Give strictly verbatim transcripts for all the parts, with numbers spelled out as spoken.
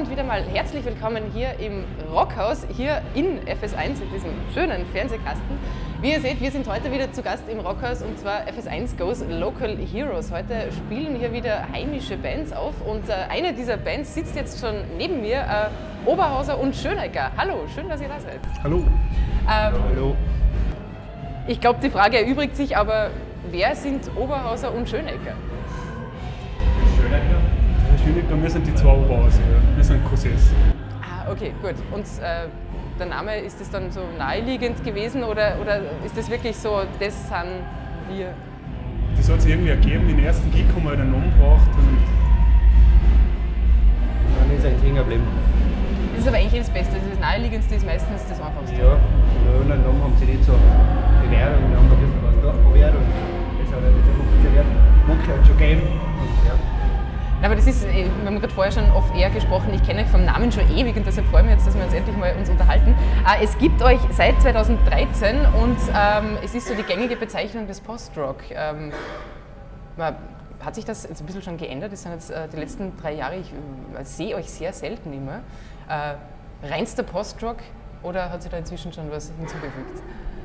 und wieder mal herzlich willkommen hier im Rockhaus, hier in F S eins, in diesem schönen Fernsehkasten. Wie ihr seht, wir sind heute wieder zu Gast im Rockhaus und zwar F S eins Goes Local Heroes. Heute spielen hier wieder heimische Bands auf und äh, eine dieser Bands sitzt jetzt schon neben mir, äh, Oberhauser und Schönecker. Hallo, schön, dass ihr da seid. Hallo. Ähm, Hallo. Ich glaube, die Frage erübrigt sich, aber wer sind Oberhauser und Schönecker? Schönecker. Schönecker, wir sind die zwei Oberhauser, ja. Wir sind Cousins. Ah, okay, gut. Und äh, der Name, ist das dann so naheliegend gewesen oder, oder ist das wirklich so, das sind wir? Das hat sich irgendwie ergeben, den ersten Gig haben wir halt einen Namen gebraucht und dann ist ein hängen geblieben. Das ist aber eigentlich das Beste. Das Naheliegendste ist meistens das Einfachste. Ja, und den Namen haben sie nicht so bewährt und wir haben da ein bisschen was durchprobiert und das hat nicht so funktioniert. Manche hat es schon gegeben und ja. Aber das ist, wir haben gerade vorher schon off-air gesprochen, ich kenne euch vom Namen schon ewig und deshalb freuen wir uns, dass wir uns endlich mal uns unterhalten. Es gibt euch seit zweitausenddreizehn und ähm, es ist so die gängige Bezeichnung des Post-Rock. Ähm, hat sich das jetzt ein bisschen schon geändert? Das sind jetzt äh, die letzten drei Jahre, ich äh, sehe euch sehr selten immer. Äh, reinster Post-Rock oder hat sich da inzwischen schon was hinzugefügt?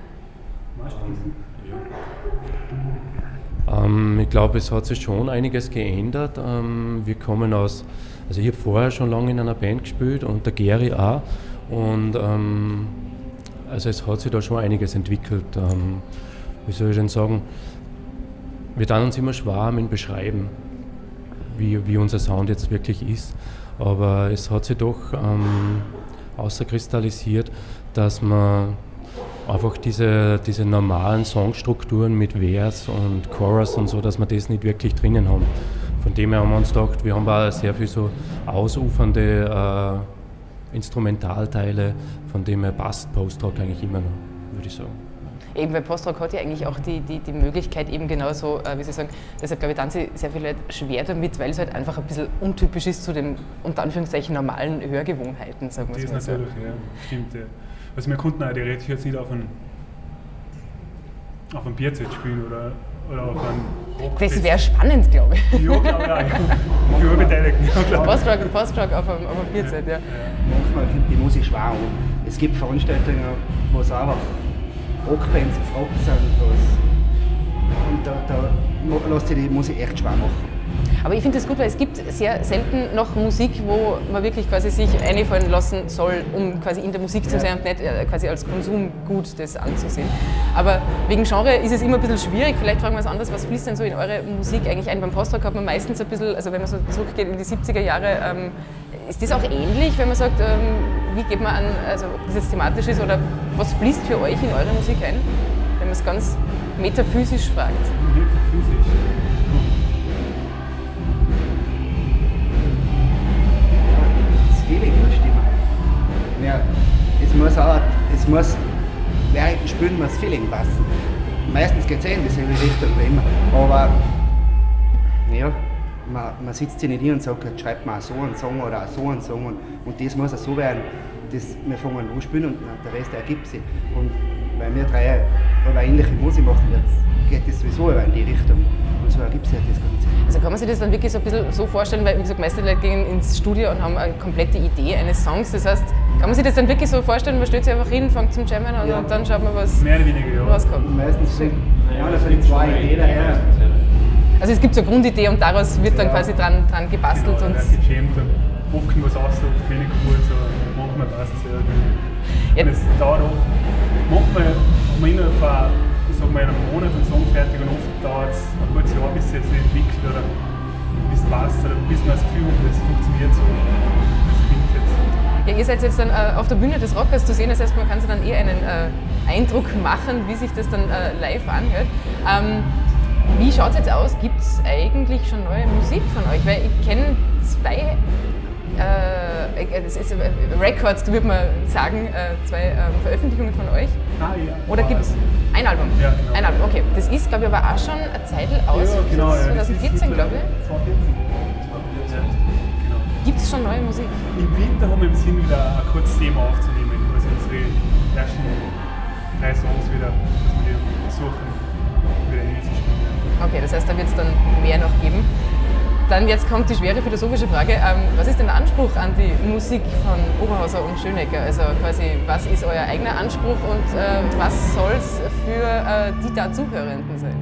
Ähm, ich glaube, es hat sich schon einiges geändert. Ähm, wir kommen aus, also ich habe vorher schon lange in einer Band gespielt und der Geri auch. Und ähm, also es hat sich da schon einiges entwickelt. Ähm, wie soll ich denn sagen? Wir tun uns immer schwer mit dem Beschreiben, wie, wie unser Sound jetzt wirklich ist. Aber es hat sich doch ähm, außerkristallisiert, dass man einfach diese, diese normalen Songstrukturen mit Vers und Chorus und so, dass wir das nicht wirklich drinnen haben. Von dem her haben wir uns gedacht, wir haben auch sehr viel so ausufernde äh, Instrumentalteile, von dem her passt Post-Rock eigentlich immer noch, würde ich sagen. Eben, weil Post-Rock hat ja eigentlich auch die, die, die Möglichkeit, eben genauso, äh, wie Sie sagen, deshalb glaube ich, dann sie sehr viele Leute schwer damit, weil es halt einfach ein bisschen untypisch ist zu den, unter Anführungszeichen, normalen Hörgewohnheiten, sagen wir mal so. Das natürlich, ja, stimmt. Ja. Also wir konnten auch theoretisch jetzt nicht auf ein, auf ein Bierzelt spielen oder, oder auf ein Rockfest. Das wäre spannend, glaube ich. Ja, glaube ich auch. Für alle Beteiligten. Ja, Post-Rock, Post-Rock auf einem, auf einem Bierzelt, ja. ja. Manchmal kommt die Musik schwer an. Es gibt Veranstaltungen, wo es einfach Rockbands gefragt sind. Was, und da, da lässt sich die Musik echt schwer machen. Aber ich finde das gut, weil es gibt sehr selten noch Musik, wo man wirklich quasi sich einfallen lassen soll, um quasi in der Musik zu sein und nicht quasi als Konsumgut das anzusehen. Aber wegen Genre ist es immer ein bisschen schwierig. Vielleicht fragen wir es anders, was fließt denn so in eure Musik eigentlich ein? Beim Post-Rock hat man meistens ein bisschen, also wenn man so zurückgeht in die siebziger Jahre, ähm, ist das auch ähnlich, wenn man sagt, ähm, wie geht man an, also ob das jetzt thematisch ist oder was fließt für euch in eure Musik ein, wenn man es ganz metaphysisch fragt? Metaphysisch. Feeling in der Stimme. Ja, es muss auch, es muss, während dem Spielen muss das Feeling passen. Meistens geht es eh in dieselbe Richtung wie immer, aber ja, man, man sitzt sich nicht hin und sagt, jetzt schreibt man so einen Song oder so einen Song und, und das muss auch so werden, das, wir fangen an spielen und der Rest ergibt sich. Und weil wir drei aber ähnliche Musik machen, jetzt geht das sowieso in die Richtung und so ergibt sich das Ganze. Also kann man sich das dann wirklich so ein bisschen so vorstellen, weil wie gesagt, meiste Leute gehen ins Studio und haben eine komplette Idee eines Songs. Das heißt, kann man sich das dann wirklich so vorstellen, man stellt sich einfach hin, fängt zum Jammen an ja. und dann schaut man, was mehr oder weniger, ja. rauskommt. Meistens sind einer von den zwei Ideen daher. Also es gibt so eine Grundidee und daraus wird dann ja. quasi dran, dran gebastelt. Genau, und gejammt und oft kommt was raus, oft weniger gut, so manchmal passt es ja. Und es dauert oft, manchmal haben wir innerhalb von ich sag mal, in einem Monat einen Song fertig und oft dauert es ein gutes Jahr, bis es sich entwickelt oder bis es passt oder bis man das Gefühl hat, das funktioniert so. Das klingt jetzt. Ja, ihr seid jetzt dann äh, auf der Bühne des Rockers zu sehen, das heißt, man kann sich dann eher einen äh, Eindruck machen, wie sich das dann äh, live anhört. Ähm, wie schaut es jetzt aus? Gibt es eigentlich schon neue Musik von euch? Weil ich kenne zwei äh, das ist, äh, Records, würde man sagen, äh, zwei äh, Veröffentlichungen von euch. Ah, ja. Oder gibt es ein Album? Ja, genau. Ein Album, okay. Das ist, glaube ich, aber auch schon eine Zeit aus, ja, genau, ja. zwanzig vierzehn, glaube ich. zwanzig vierzehn. Genau. Gibt es schon neue Musik? Im Winter haben wir im Sinn, wieder ein kurzes Thema aufzunehmen. Also unsere ersten drei Songs wieder, dass wir die versuchen, wieder zu spielen. Okay, das heißt, da wird es dann mehr noch geben. dann jetzt kommt die schwere philosophische Frage, ähm, was ist denn der Anspruch an die Musik von Oberhauser und Schönecker? Also quasi, was ist euer eigener Anspruch und äh, was soll es für äh, die da Zuhörenden sein?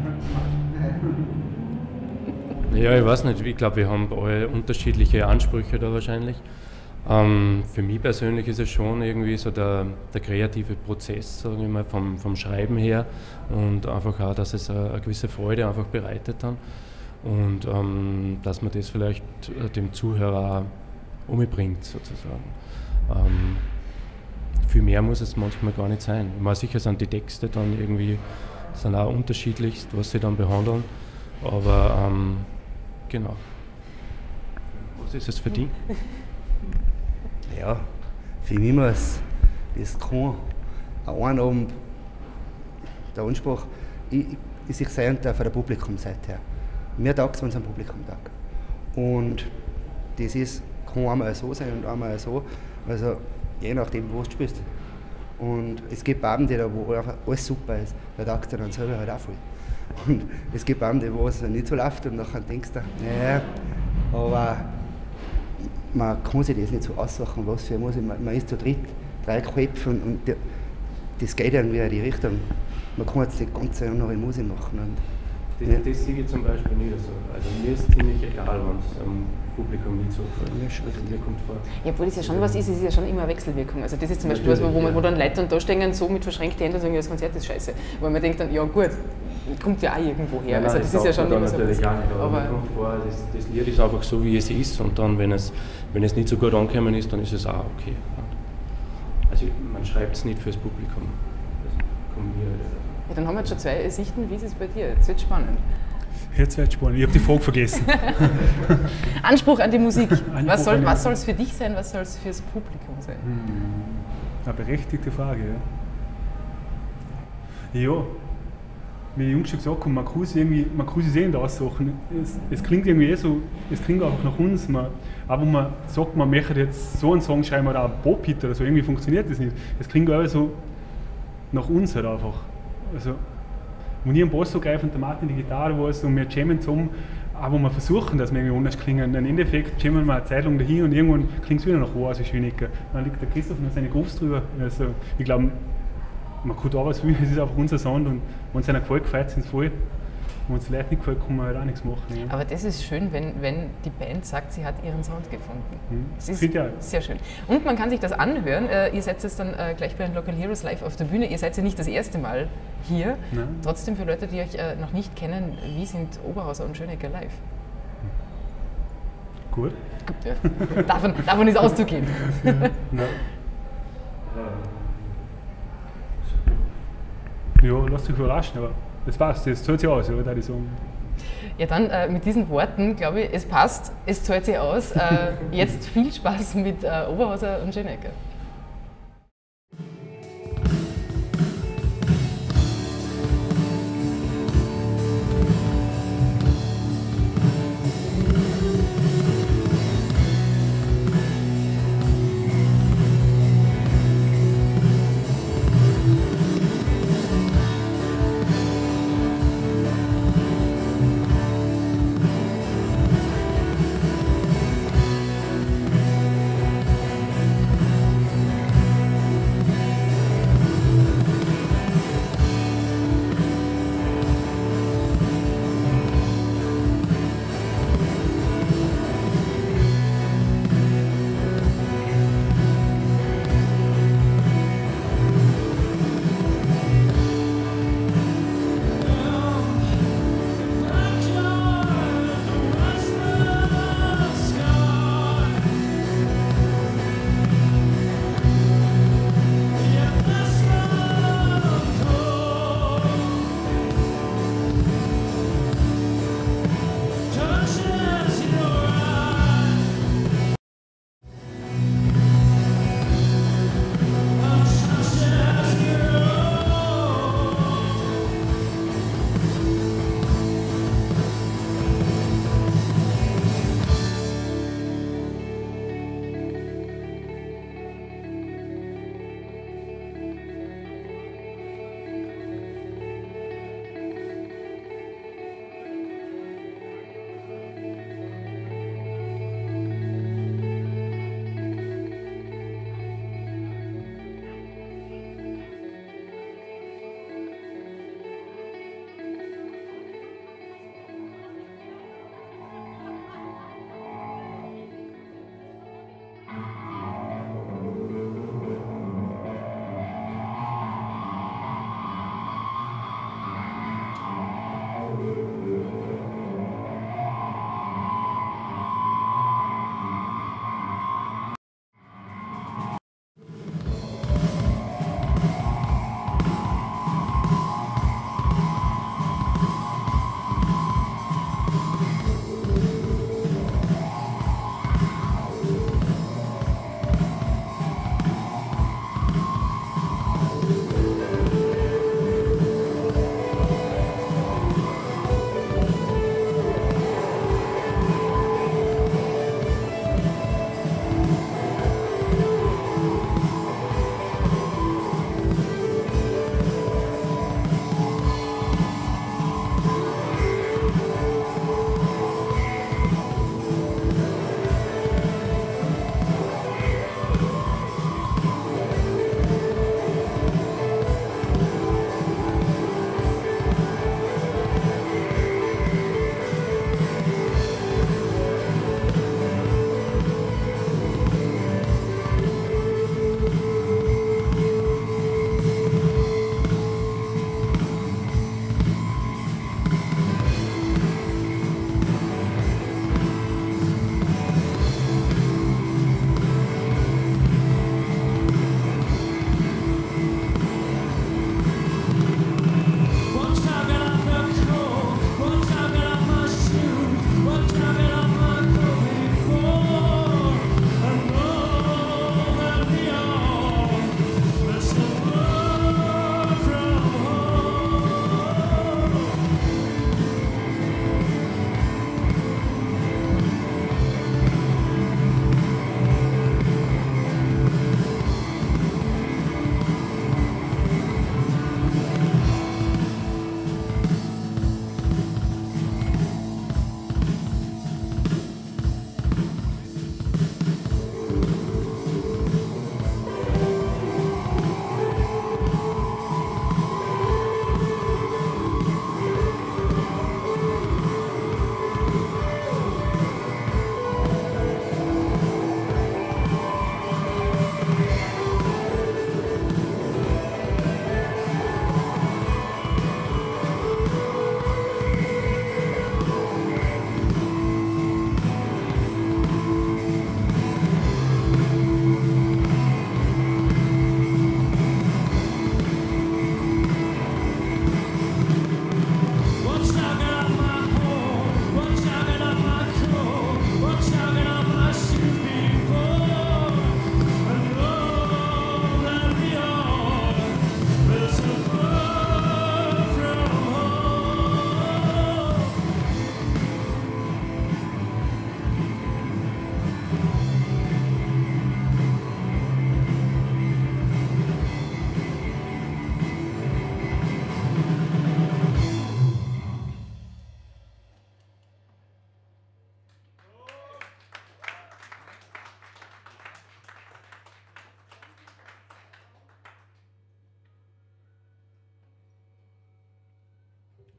Ja, ich weiß nicht, ich glaube, wir haben alle unterschiedliche Ansprüche da wahrscheinlich. Ähm, für mich persönlich ist es schon irgendwie so der, der kreative Prozess, sagen wir mal, vom, vom Schreiben her und einfach auch, dass es eine, eine gewisse Freude einfach bereitet dann und ähm, dass man das vielleicht dem Zuhörer umbringt sozusagen. Ähm, viel mehr muss es manchmal gar nicht sein. Ich meine, sicher sind die Texte dann irgendwie sind auch unterschiedlichst, was sie dann behandeln, aber ähm, genau. Was ist es für dich? Ja, für mich muss das kann an einem Abend der Anspruch, ich, ich, ich sehe von der Publikumsseite her. Mir taugt es, wenn es ein Publikum taugt. Und das ist, kann einmal so sein und einmal so, also je nachdem, wo du spielst. Und es gibt Abende, wo einfach alles super ist, da taugt es dann selber halt auch viel. Und es gibt Abende, wo es nicht so läuft und dann denkst du, naja, aber man kann sich das nicht so aussuchen, was für Musik. Man, man ist zu dritt, drei Köpfe und, und die, das geht irgendwie in die Richtung. Man kann jetzt die ganze andere Musik machen. Und, das, ja. das sehe ich zum Beispiel nicht so. Also mir ist ziemlich egal, wenn es am Publikum nicht so gefällt. Also mir kommt vor. Ja, obwohl das ja schon was ist, es ist ja schon immer eine Wechselwirkung. Also das ist zum Beispiel was, wo, man, wo dann Leute dann da stehen, so mit verschränkten Händen und sagen, ja, das Konzert ist scheiße. Weil man denkt dann, ja gut, kommt ja auch irgendwo her. Nein, also das, das ist ja schon immer so. Natürlich gar nicht, aber, aber mir kommt vor, das, das Lied ist einfach so, wie es ist und dann, wenn es, wenn es nicht so gut angekommen ist, dann ist es auch okay. Also man schreibt es nicht fürs Publikum. Das kommt mir halt. Ja, dann haben wir jetzt schon zwei Sichten. Wie ist es bei dir? Jetzt wird es spannend. Jetzt wird es spannend. Ich habe die Frage vergessen. Anspruch an die Musik. Anspruch was soll was es für dich sein, was soll es fürs Publikum sein? Hm. Eine berechtigte Frage, ja. Ja, wie die Jungs schon gesagt haben, man kann es irgendwie, man kann es eh nicht aussuchen. Es, es klingt irgendwie eh so, es klingt auch nach uns. Man, aber man sagt, man möchte jetzt so einen Song schreiben oder auch Pop-Hit oder so, irgendwie funktioniert das nicht. Es klingt auch so nach uns halt einfach. Also, wenn ich einen Bass so greife und der Martin die Gitarre was und wir jammen zusammen, aber wir versuchen, dass wir irgendwie anders klingen. Im Endeffekt jammen wir eine Zeit lang dahin und irgendwann klingt es wieder nach Oase Schönecker. Dann liegt der Christoph und seine Grooves drüber. Also, ich glaube, man kann da was will, es ist einfach unser Sound und wenn es einer gefällt, gefällt es uns voll. Wenn es Leuten nicht gefällt, kann man halt auch nichts machen. Ja. Aber das ist schön, wenn, wenn die Band sagt, sie hat ihren Sound gefunden. Mhm. Das ist ja. sehr schön. Und man kann sich das anhören. Äh, ihr seid jetzt dann äh, gleich bei den Local Heroes live auf der Bühne. Ihr seid ja nicht das erste Mal hier. Nein. Trotzdem für Leute, die euch äh, noch nicht kennen, wie sind Oberhauser und Schönecker live? Gut. Ja. davon, davon ist auszugehen. Ja. Ja, lasst euch überraschen, aber das passt, das zahlt sich aus, ja, würde ich sagen. Ja, dann äh, mit diesen Worten, glaube ich, es passt, es zahlt sich aus. Äh, jetzt viel Spaß mit äh, Oberhauser und Schönecker.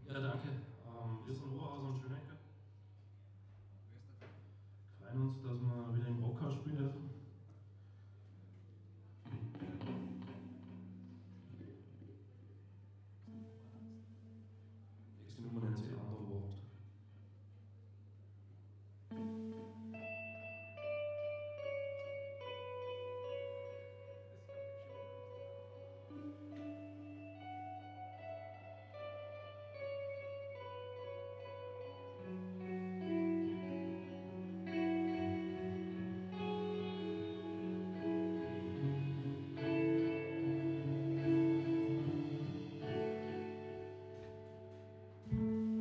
Ja, danke. Ähm, wir sind Oberhauser und Schönecker. Wir freuen uns, dass wir wieder im Rockhaus spielen dürfen. Nächste Nummer nennt sich Underwater. Thank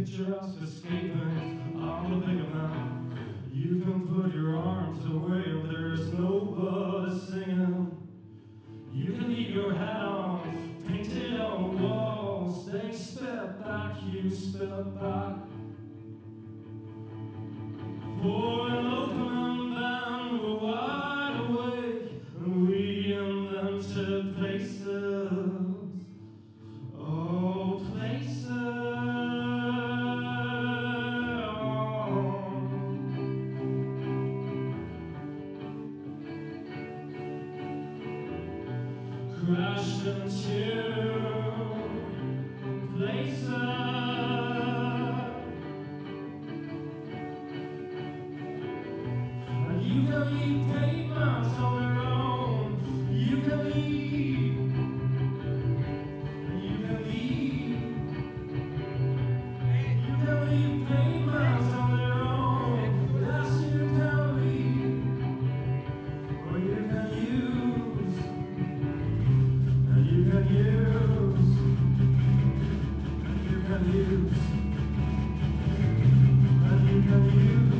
just escaping on the big amount. You can put your arms away if there's nobody singing. You can leave your hat on, painted on the walls. They step back, you step back. For an open band, we're wide awake, and we invented places. Oh, places. Crashed into places. You can leave pavements on their own. You can leave. You can leave. You can leave pavements on their own. Yes, you can leave. Or you can use. And you can use. And you can use. And you can use.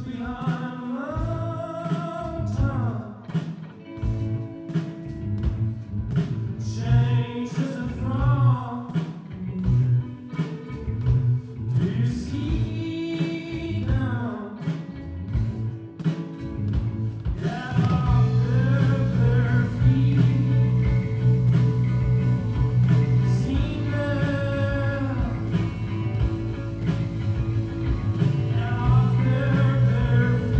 After their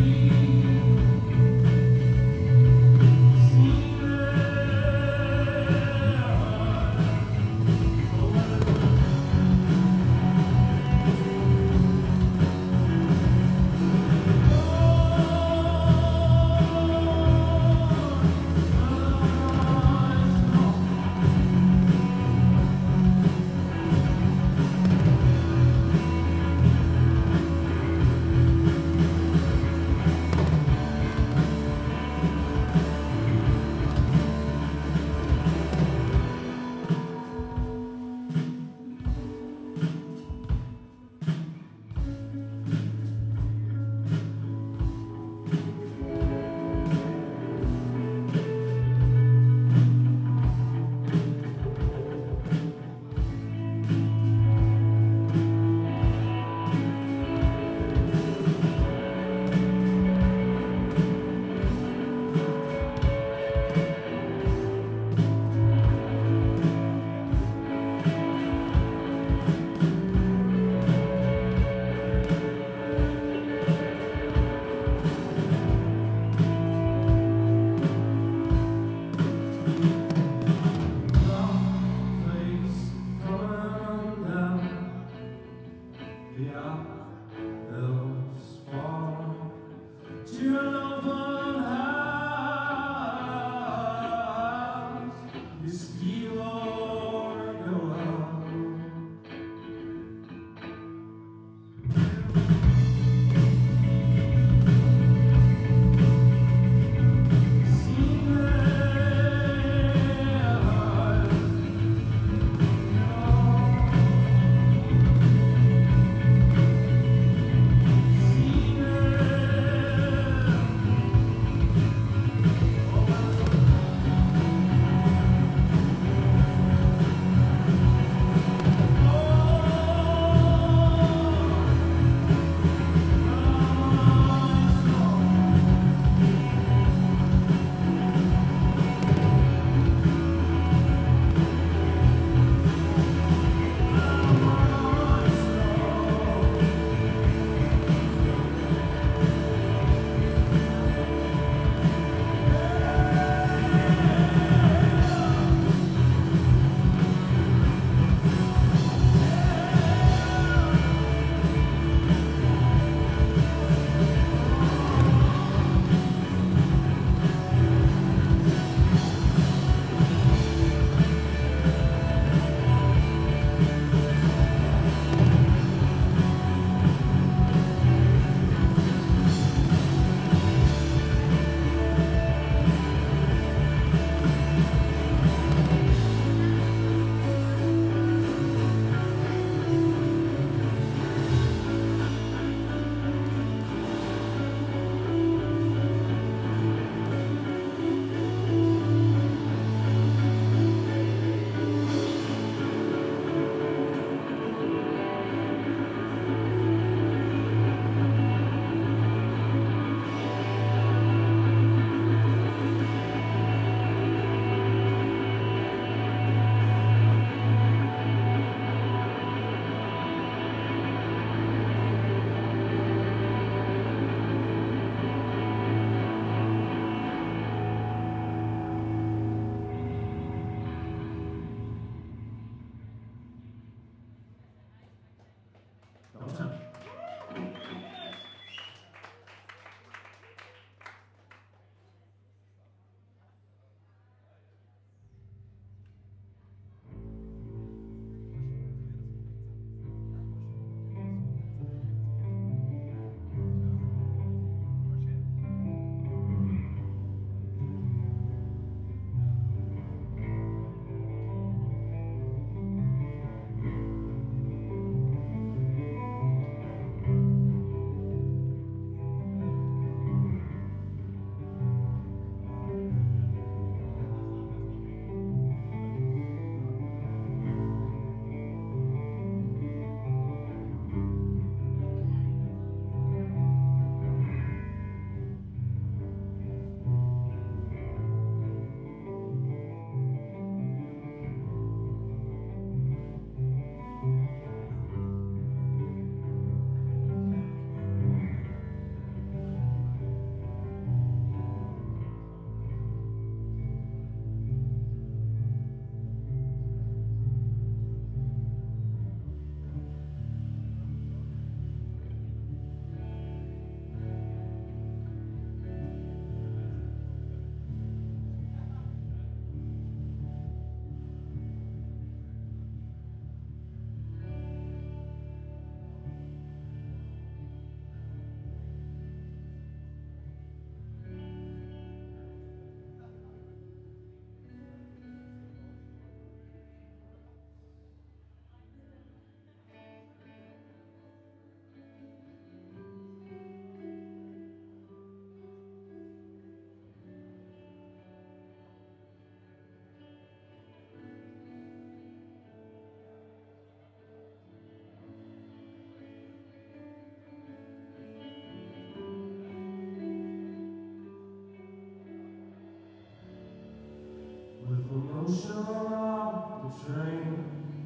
motion of the train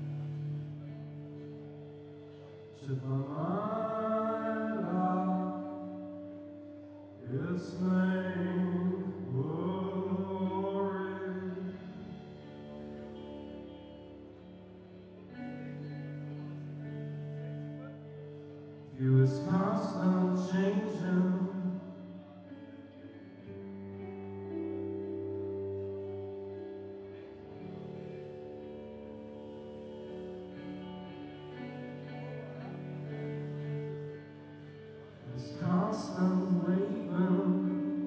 took my mind out. Its name worry. View its constant changing. Constant waving.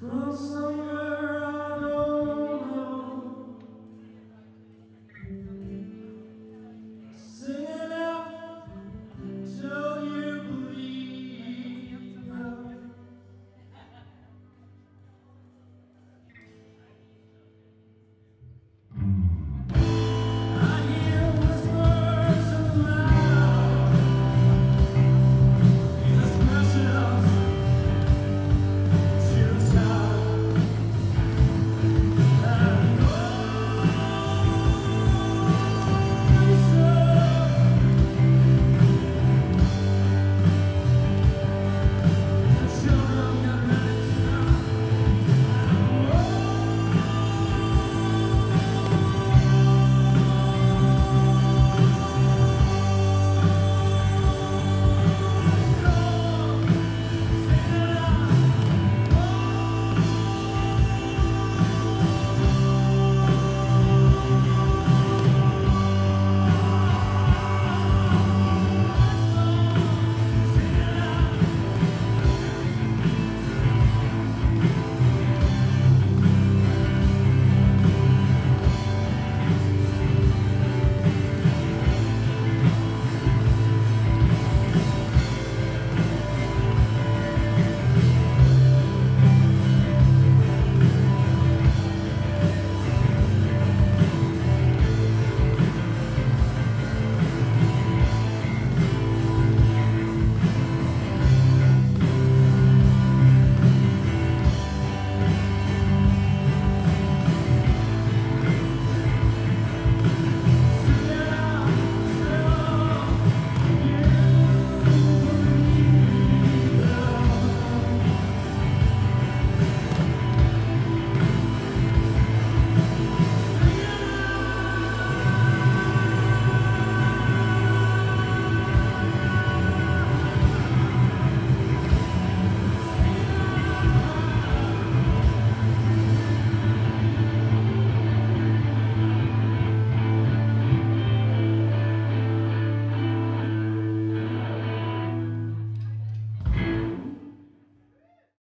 from somewhere